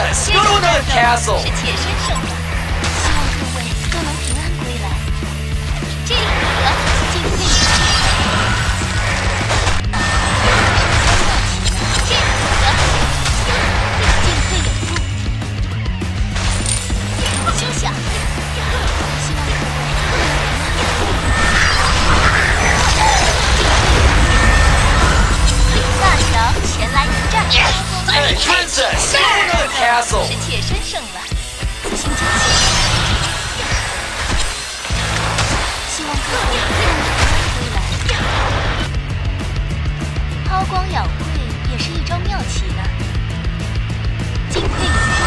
Princess, go to another castle. 是铁身胜了，希望各位都能平安归来。这里可进退有度。这里可进退有度。休想！希望各位大乔前来迎战。 Hey, Princess, go to another castle. 是铁身胜了，自行前行。希望各位都能平安归来。抛光咬会也是一招妙棋呢。进退有度。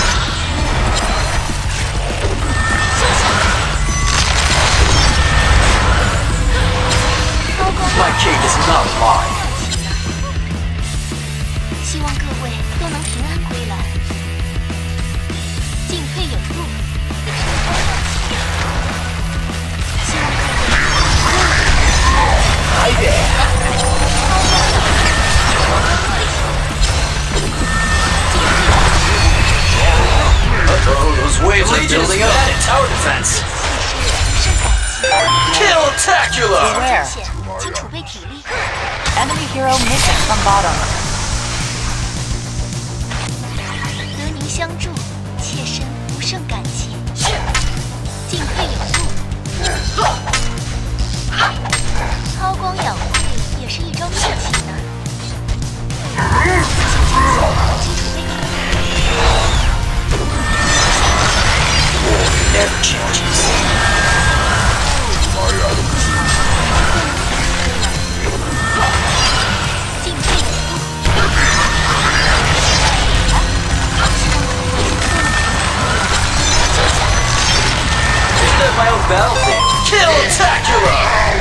休想！抛光 My cake is not mine. 希望各位都能平安归来。进退有度，也是一招妙棋。希望各位。 Hi there. Uh-oh, those waves are building up. Tower defense. Kill-tacular. Beware. 请储备体力。 Enemy hero missing from bottom. 得您相助，妾身不胜感激。进退有度。抛光咬会也是一招妙棋呢。请储备体力。 Never changes. 进退有度。 Isn't that my own battle thing? Kill-tacular.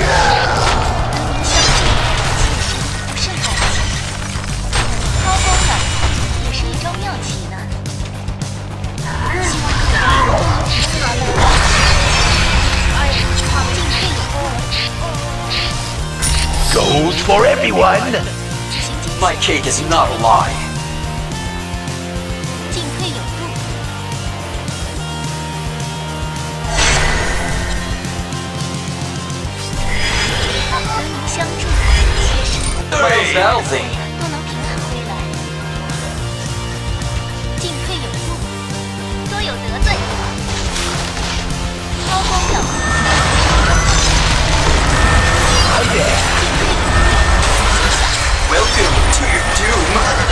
得您相助，妾身不胜感激。抛光咬会也是一招妙棋呢。希望各位都能平安归来。进退有度。 Gold for everyone. 执行坚 My cake is not a lie. 进退有度。得您相助，妾身 My own battle thing. 都能平安归来。进退有度，多有得罪。抛光咬会， Hi there. Welcome to your doom.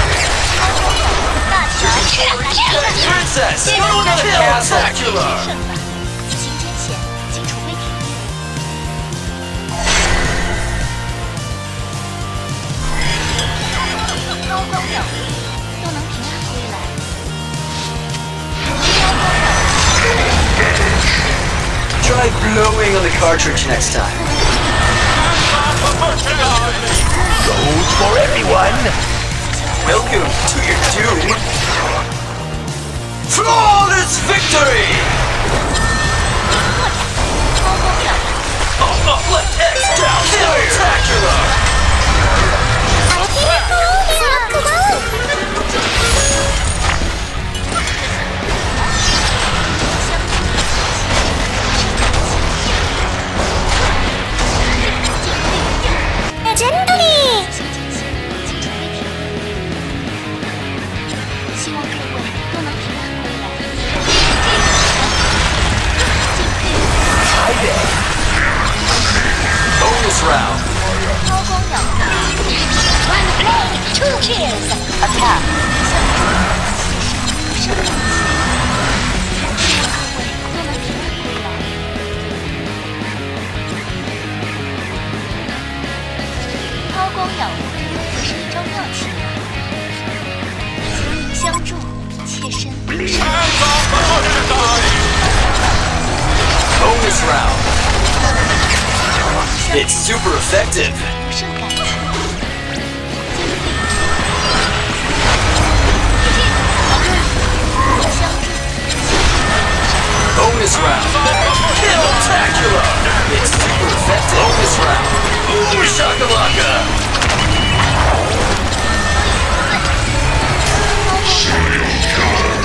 大乔前来迎战。 Princess, go to another 铁 castle. 胜了，自行艰险，请储备体力。抛光咬会都能平安归来。抛光咬会。 Try blowing on the cartridge next time. Gold for everyone. Welcome to your doom. Flawless victory! 抛光咬会。 Up, left X down, kill-tacular! 真的哩！希望各位都能平安归来。 Hi there. Bonus round. 抛光咬会。 One play, 2 kills. Attack. 希望各位都能平安归来。抛光咬会也是一招妙棋呢。得您相助，妾身不胜。 Bonus round. It's super effective. 不胜感激。相助。 Bonus round. Kill-tacular. It's super effective. Bonus round. Ooh, shakalaka. Shield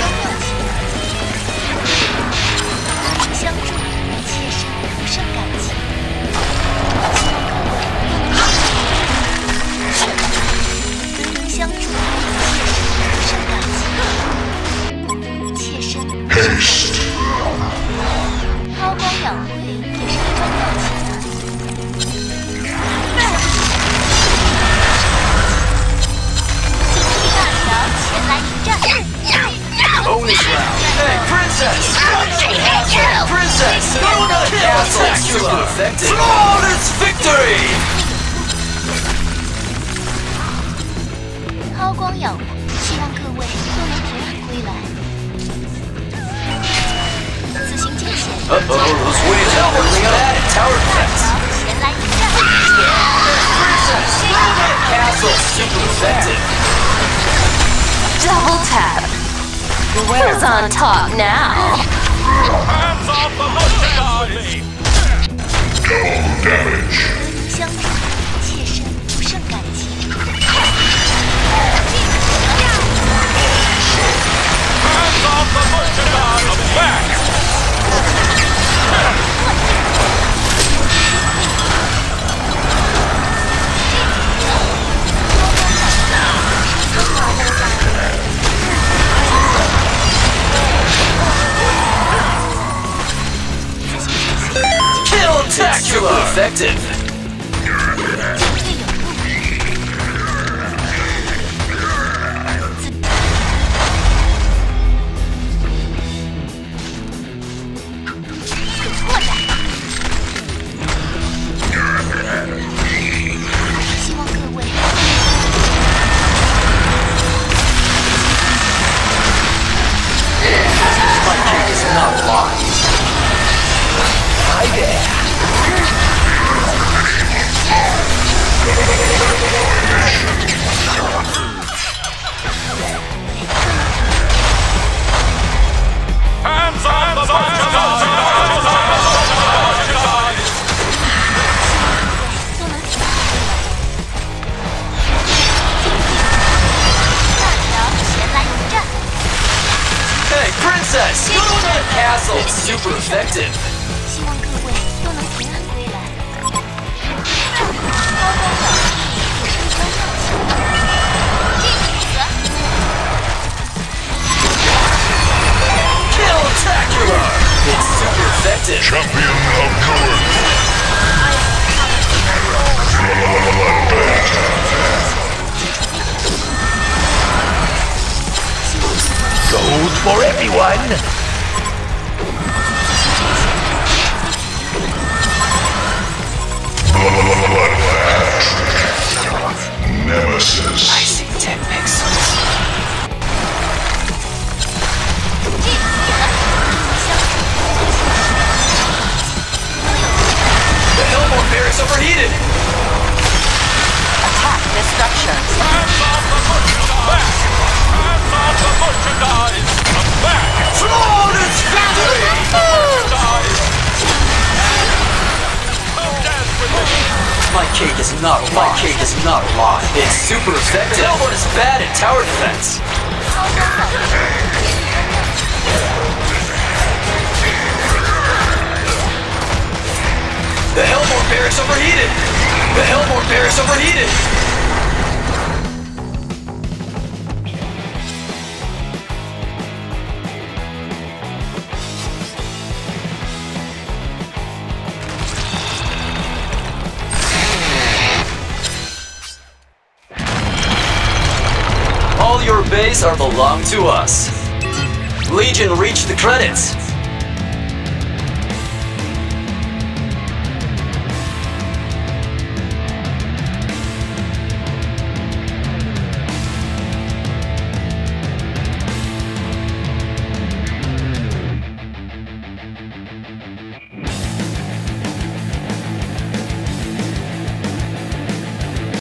castle super effective. Flawless victory! 韬光养晦，希望各位都能平安归来。此行惊险， Uh-oh, those waves are bringing up added tower defense. 前来迎战。 Castle super effective. Double tap. Who's on top now? Hands off the merchandise! 和您相处，妾身不胜感激。 Hands off the merchandise! I'm back! Killtacular! Effective. 进退有度。有拓展。希望各位。 My cake is not lost. Hi there! Hands off the merchandise! 都能平安回来。大条前来迎战。 Hey, princess! Go to that castle! Super effective. 希望各位都能平安归来。韬光养晦也是一桩妙棋。 Killtacular! It's super effective. Champion of Newark. Gold for everyone! Nemesis. I see 10 pixels. The Hellmore barracks overheated! Attack destruction. Hands off the merchandise! Hands off the merchandise! I'm back! Flawless victory! Merchandise! Come dance with me! My cake is not lost. My cake is not lost. It's super effective. The Hellmore is bad at tower defense. 韬光养晦。 The Hellmore barracks overheated! The Hellmore barracks overheated! All your bays are belong to us. Legion reached the credits.